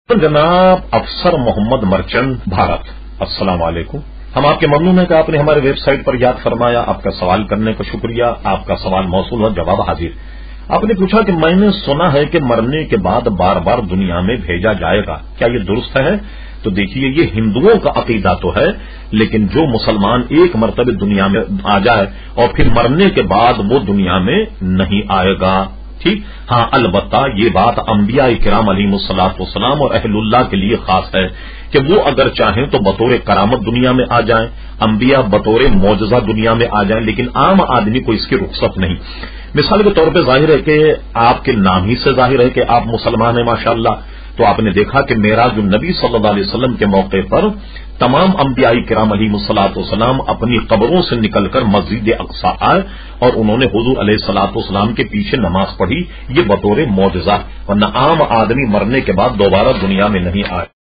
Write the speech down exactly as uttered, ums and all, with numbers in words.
جناب افسر محمد مرچنٹ بھارت، السلام علیکم۔ ہم آپ کے ممنون ہیں کہ آپ نے ہمارے ویب سائٹ پر یاد فرمایا۔ آپ کا سوال کرنے کا شکریہ۔ آپ کا سوال موصول ہوا، جواب حاضر۔ آپ نے پوچھا کہ میں نے سنا ہے کہ مرنے کے بعد بار بار دنیا میں بھیجا جائے گا، کیا یہ درست ہے؟ تو دیکھیے، یہ ہندوؤں کا عقیدہ تو ہے، لیکن جو مسلمان ایک مرتبہ دنیا میں آ جائے اور پھر مرنے کے بعد وہ دنیا میں نہیں آئے گا، ٹھیک؟ ہاں، البتہ یہ بات انبیاء کرام علیہم الصلوۃ والسلام اور اہل اللہ کے لیے خاص ہے کہ وہ اگر چاہیں تو بطور کرامت دنیا میں آ جائیں، انبیاء بطور معجزہ دنیا میں آ جائیں، لیکن عام آدمی کو اس کی رخصت نہیں۔ مثال کے طور پہ ظاہر ہے کہ آپ کے نام ہی سے ظاہر ہے کہ آپ مسلمان ہیں ماشاءاللہ، تو آپ نے دیکھا کہ معراج النبی صلی اللہ علیہ وسلم کے موقع پر تمام انبیاء کرام علیہم الصلوۃ والسلام اپنی قبروں سے نکل کر مسجد اقصی آئے اور انہوں نے حضور علیہ الصلوۃ والسلام کے پیچھے نماز پڑھی، یہ بطور معجزہ، ورنہ عام آدمی مرنے کے بعد دوبارہ دنیا میں نہیں آئے۔